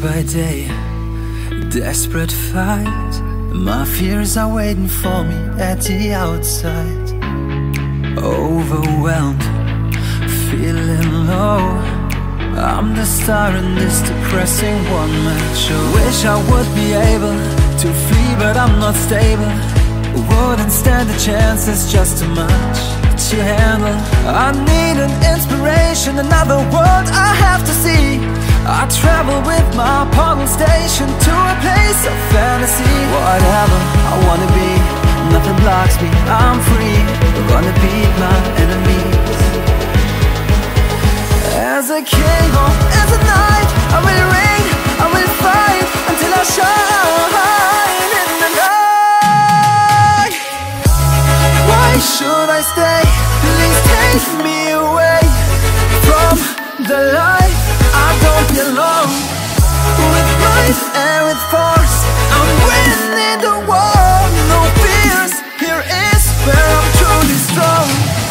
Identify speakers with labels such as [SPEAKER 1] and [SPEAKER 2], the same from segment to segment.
[SPEAKER 1] by day, desperate fight. My fears are waiting for me at the outside. Overwhelmed, feeling low. I'm the star in this depressing one-man show. Wish I would be able to flee, but I'm not stable. Wouldn't stand a chance, it's just too much to handle. I need an inspiration, another world I have to see. I travel with my portal station to a place of fantasy. Whatever I wanna be, nothing blocks me, I'm free. I'm gonna beat my enemies. As a king or as a knight, I will reign, I will fight until I shine in the night. Why should I stay? Please take me away from the light. I don't belong. With might and with force, I'm winning the war. No fears, here is where I'm truly strong.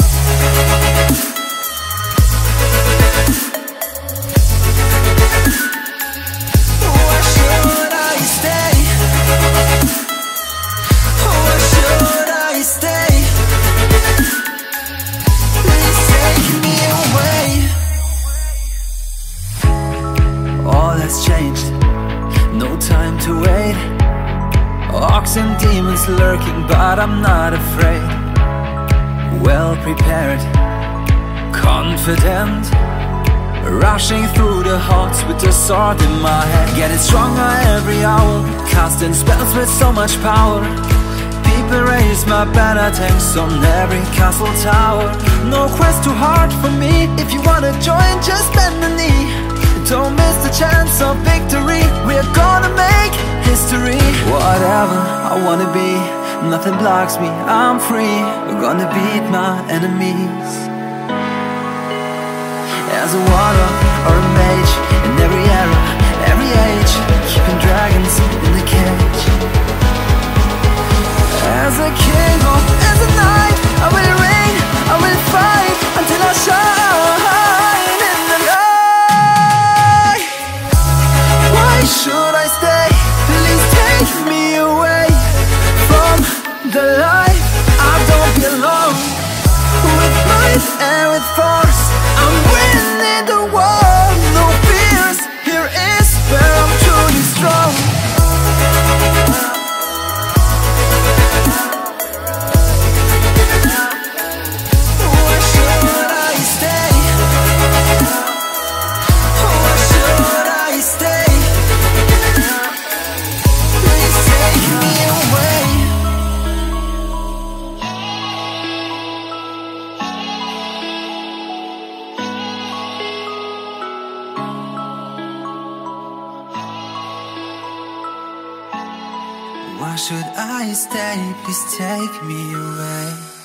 [SPEAKER 1] Why should I stay? Why should I stay? Please take me away. All has changed, no time to wait. Orcs and demons lurking, but I'm not afraid. Well prepared, confident, rushing through the hearts with the sword in my hand. Getting stronger every hour, casting spells with so much power. People raise my banner, tanks on every castle tower. No quest too hard for me, if you wanna join, just bend the knee. Don't miss the chance of victory, we're gonna make history. Whatever I wanna be, nothing blocks me, I'm free. We're gonna beat my enemies. As a warrior or a mage, in every era, every age, keeping dragons in the cage. As a king or as a knight, I will reign, I will fight until I shine in the light. Why should I stay? Please take me away from the light. I don't belong. With might and with force, I'm winning the war. No fears, here is where I'm truly strong. Why should I stay? Why should I stay? Please take me away. Why should I stay? Please take me away.